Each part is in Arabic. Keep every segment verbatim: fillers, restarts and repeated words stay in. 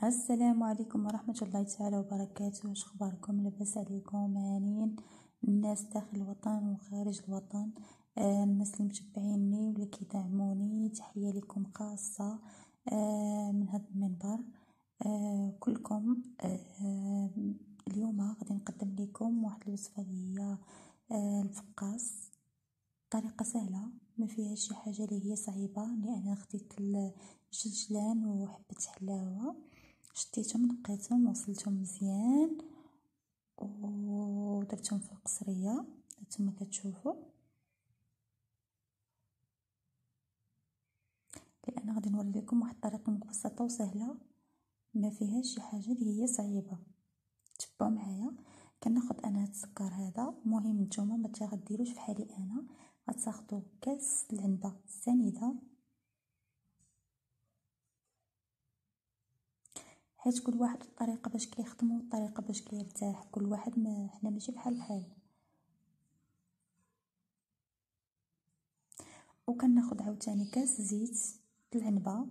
السلام عليكم ورحمة الله تعالى وبركاته. واش اخباركم؟ لاباس عليكم؟ هانيين الناس داخل الوطن وخارج الوطن، آه الناس اللي متبعيني واللي كيدعموني، تحية لكم خاصة آه من هذا المنبر. آه كلكم آه اليوم غادي نقدم لكم واحد الوصفة اللي هي آه الفقاص، طريقة سهلة ما فيها شي حاجة اللي هي صعيبة، لأن خديت الجلجلان وحبة حلاوة، شديتهم نقيتهم وغسلتهم مزيان ودرتهم في القصرية كما كتشوفوا، لأن غادي نوري لكم واحد الطريقة مبسطة وسهلة ما فيها شي حاجة اللي هي صعيبة. تبعوا معايا. كناخد انا هاد السكر هذا، مهم نتوما ما غديروش بحالي انا، غتاخدوا كاس العنبه السنيده، حيت كل واحد الطريقه باش كيخدموا الطريقه باش كيرتاح، كل واحد ما حنا ماشي بحال بحال. وكناخد عاوتاني كاس زيت العنبه،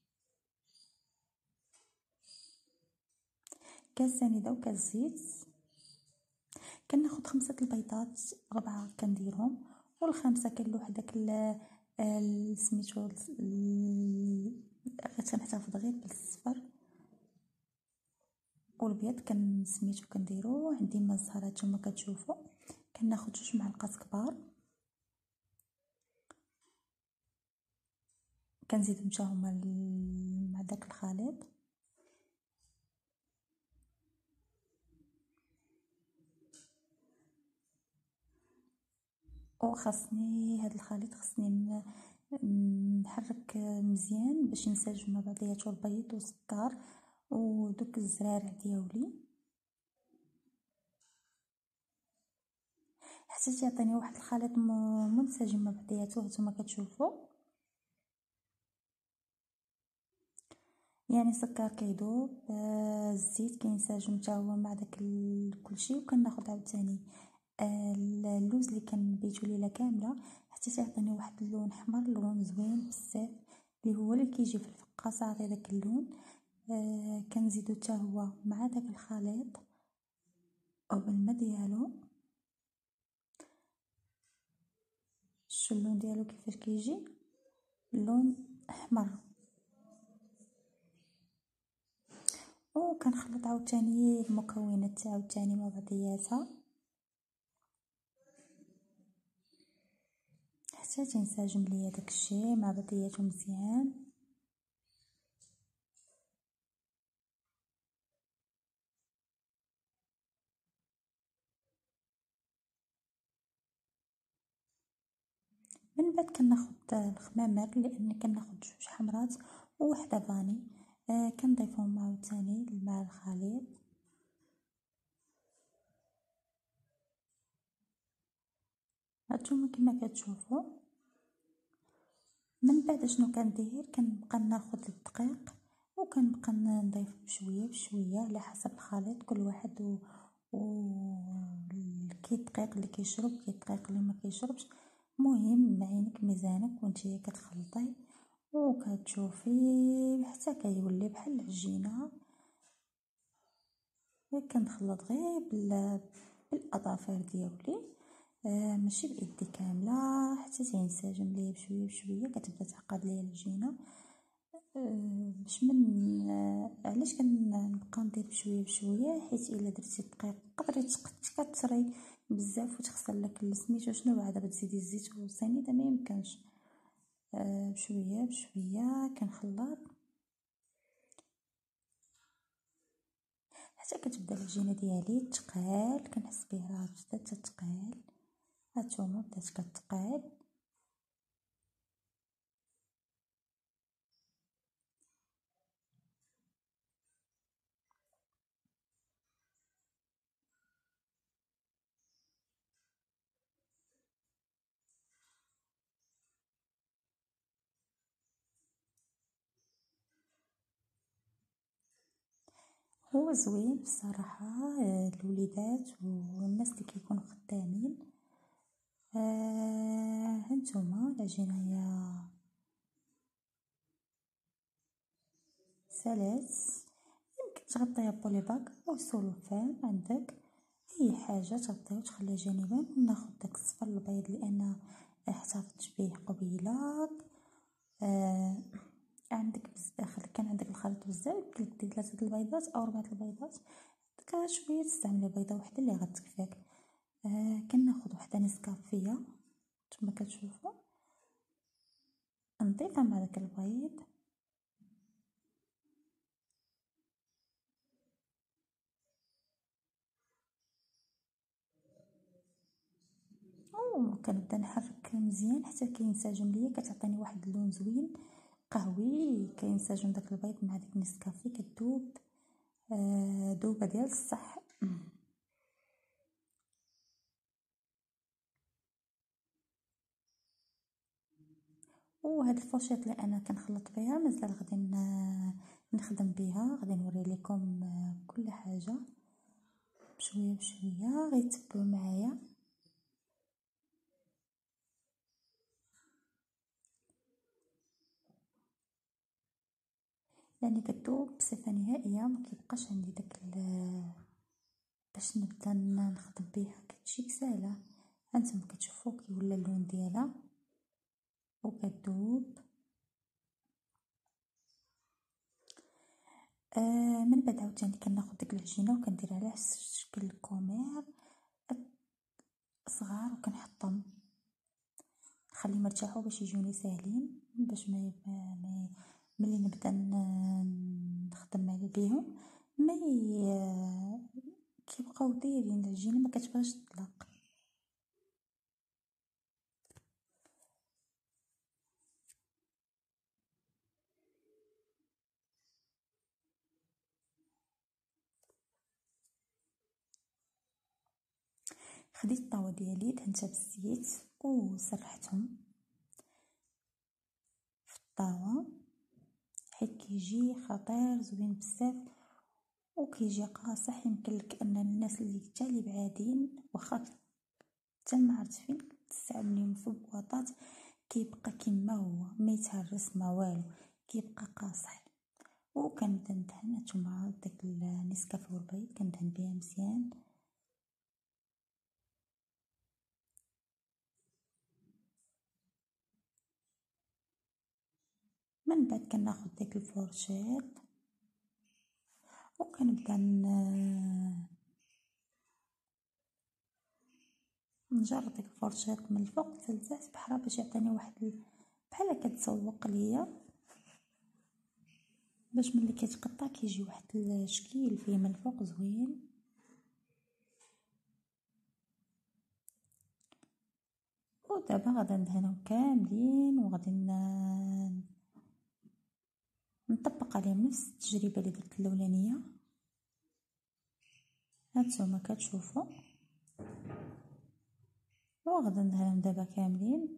كاس سنيده وكاس زيت. كناخد خمسة البيضات، ربعه كنديرهم، والخامسه كنلوح داك سميتو غتنحتفظ غير بالصفر، والبيض كان سميتو كنديرو عندي ما الزهر نتوما كتشوفوا. كناخد جوج معلقات كبار، كنزيدهم حتى هما مع داك الخليط، وخاصني هاد الخليط خاصني نحرك مزيان باش ينسجم مع بعضياتو البيض والسكر ودوك الزرارع ديالي، حتى تيعطيني واحد الخليط منسجم مع بعضياتو هانتوما كتشوفوا. يعني السكر كيذوب، الزيت كينسجم حتى هو مع داك كلشي. وكناخد عاوتاني اللوز اللي كنبيتو ليله كامله حتى تيعطيني واحد اللون احمر، لون زوين بزاف اللي هو اللي كيجي في الفقاصه، عطي داك اللون. آه كنزيدو حتى هو مع داك الخليط وبالماء ديالو. شو اللون ديالو كيفاش كيجي؟ اللون احمر. وكنخلط عاوتاني المكونات عاوتاني مع بعضياتها حتى تنسجم ليا داكشي مع بعضياتو مزيان. من بعد كناخد الخمامر، لان كناخد جوج حمرات ووحده فاني، آه كنضيفهم عاوتاني مع الخليط. هانتوما كما كتشوفوا. من بعد شنو كندير؟ كنبقى ناخد الدقيق وكنبقى نضيف بشويه بشويه على حسب الخليط، كل واحد و, و... كي الدقيق اللي كيشرب كي الدقيق اللي ما كيشربش. مهم معينك ميزانك وانتي كتخلطي وكتشوفي حتى كيولي بحال العجينه. كنخلط غير بالاظافر ديالي، آه ماشي بايدي كامله، حتى تينسجم ليا بشويه بشويه. كتبدا تعقد ليا العجينه آه باش من آه علاش كنبقى ندير بشويه بشويه؟ حيت الا درتي دقيق تقدري كتسري بزاف وتخسر لك سميتو شنو، بعدا بتزيدي الزيت والسنيده ما يمكنش. آه بشويه بشويه كنخلط حتى كتبدا العجينه ديالي تقال، كنحس بها راه بدات تتقال. هانتوما بدات كتقال. هو زوين بصراحه، الوليدات والناس اللي كيكونوا خدامين. آه هانتوما العجينه هي سالات. تغطيها بولي باك او سولوفان عندك اي حاجه تغطيها وتخليها جانبا. وناخذ داك الصفر البيض لان احتفظت به قبيله. آه عندك بزاف كان عندك الخليط بزاف يمكنلك دير ثلاثه البيضات او اربعه البيضات، داك شويه تستعملي بيضه وحده اللي غتكفيك. آه كناخذ وحده نسكافيه كما كتشوفوا نضيفها مع داك البيض وكنبدا نحرك مزيان حتى كينسجم ليا، كتعطيني واحد اللون زوين قهوي. كينسجم داك البيض مع داك النسكافيه كتذوب آه دوبه ديال الصح. وهاد الفوشيط اللي انا كنخلط بها مازال غادي نخدم بها، غادي نوري لكم كل حاجه بشويه بشويه، غيتبعوا معايا. لاني كتذوب بصفه نهائيه ما كيبقاش عندي داك باش نبدا نخدم بها، كتجيك ساهله. هانتوما كتشوفوا كي ولا اللون ديالها وكتذوب. آه من بعد عاوتاني كناخذ ديك العجينه وكنديرها على شكل الكومير صغار وكنحطهم نخليهم يرتاحوا باش يجوني ساهلين، باش ما ما ملي نبدا نخدم على بيهم ما كيبقاو دايرين العجينه ما كتبغيش تطلق. خديت الطاوه ديالي دهنتها بالزيت وسرحتهم في الطاوه حيت كيجي خطير زوين بزاف وكيجي قاصح. يمكن لك ان الناس اللي تالي بعادين واخا حتى ما عرفت فين تستعمليهم في بواطات كيبقى كما هو ما يتهرس ما والو، كيبقى قاصح. وكنبدا ندهن هانتوما داك النسكافيه والبيض كندهن بها مزيان. من بعد كناخذ داك الفورشيط وكنبدا نجرد داك الفورشيط من الفوق حتى لتحت بحال باش يعطيني واحد بحال كتسوق ليا، باش ملي كيتقطع كيجي واحد الشكل فيه من الفوق زوين. ودابا غادي ندهنهم كاملين وغادي نطبق عليهم نفس التجربه اللي درت الاولانيه. هانتوما كتشوفوا وغادي ندهنهم دابا كاملين.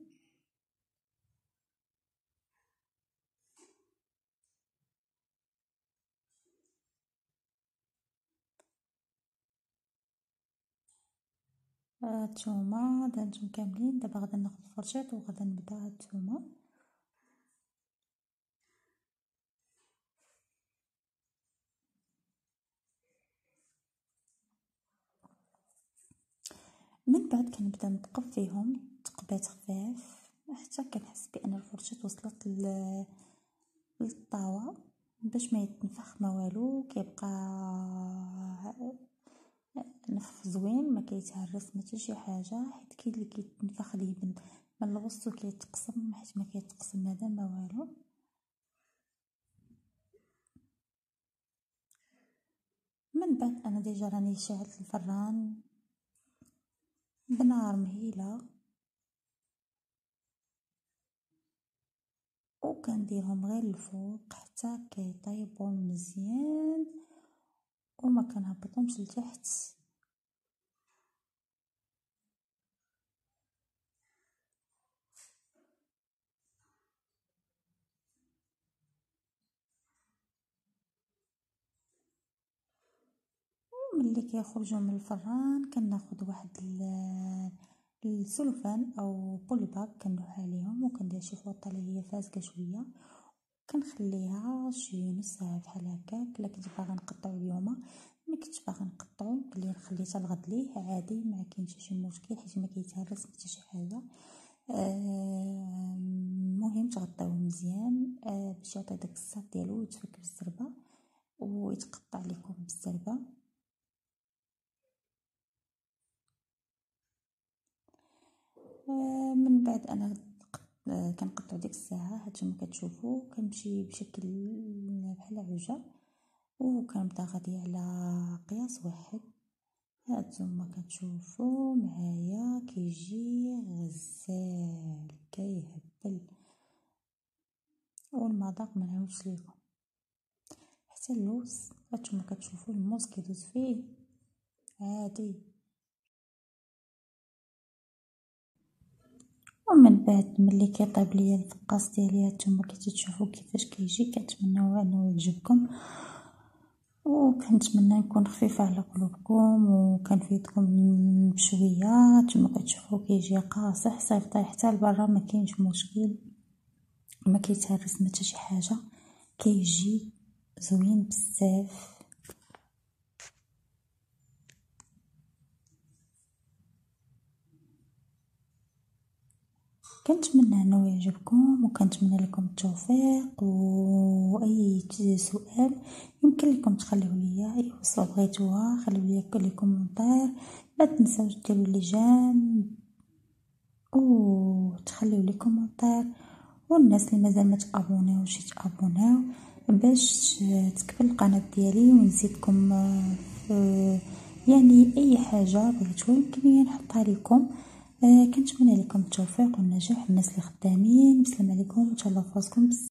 هانتوما دهنتهم كاملين. دابا غادي ناخذ الفرشاط وغادي نبدا. هانتوما من بعد كنبدا نثقب فيهم تقبات خفاف حتى كنحس بان الفرشاط وصلت للطاوه باش ما يتنفخ ما والو، كيبقى نفخ زوين ما كيتهرس ما حتى شي حاجه. حيت كاين اللي كيتنفخ ليبن من الوسط وكيتقسم، حيت ما كيتقسم هذا ما والو. من بعد انا ديجا راني شعلت الفران بنار مهيله وكنديرهم غير الفوق حتى كيطيبوا مزيان وما كنهبطهمش لتحت. وملي كيخرجوا من الفران كناخذ واحد السلوفان او بولي باك كنلوح عليهم وكندير شي فوطه اللي هي فازكه شويه كنخليها شي نص ساعه بحال هكاك. الا كنت باغا نقطعو اليوم ما كنتش باغا نقطعو اللي خليتها لغد ليه عادي، ما كاين حتى شي مشكل حيت ما كيتهرس حتى شي حاجه. المهم آه تغطيوه مزيان آه باش يعطي داك الصاط ديالو ويتفك بالزربه ويتقطع لكم بالزربه. آه من بعد انا آه كنقطعو ديك الساعه هانتوما كتشوفوا كنمشي بشكل بحال عجه وكنبدا غادي على قياس واحد. هانتوما كتشوفوا معايا كيجي غزال كيهبل والمذاق ما نعاودش لكم حتى اللوز. هانتوما كتشوفوا الموز كيدوز فيه عادي. ومن بعد ملي كيطيب ليا الفقاس ديالي هانتوما كتشوفوا كيفاش كيجي. كنتمنى انه يعجبكم وكنتمنى نكون خفيفه على قلوبكم وكنفيدكم بشويه. هانتوما كتشوفوا كيجي قاصح صيفطيه حتى لبرا ما كاينش مشكل، ما كيتهرس ما حتى شي حاجه، كيجي زوين بزاف. كنتمنى انه يعجبكم وكنتمنى لكم التوفيق. واي سؤال يمكن لكم تخليوه ليا، اي وصفه بغيتوها خليو لي لي كومونتير. ما تنساوش ديروا لي جيم وتخليو لي كومونتير، والناس اللي مازال ما تابوناوش يتابوناو باش تكبر القناه ديالي ونزيدكم يعني اي حاجه بغيتوها يمكن نحطها لكم. آه كنتمنى لكم التوفيق والنجاح الناس اللي خدامين. بسلام عليكم وتهلاو في راسكم.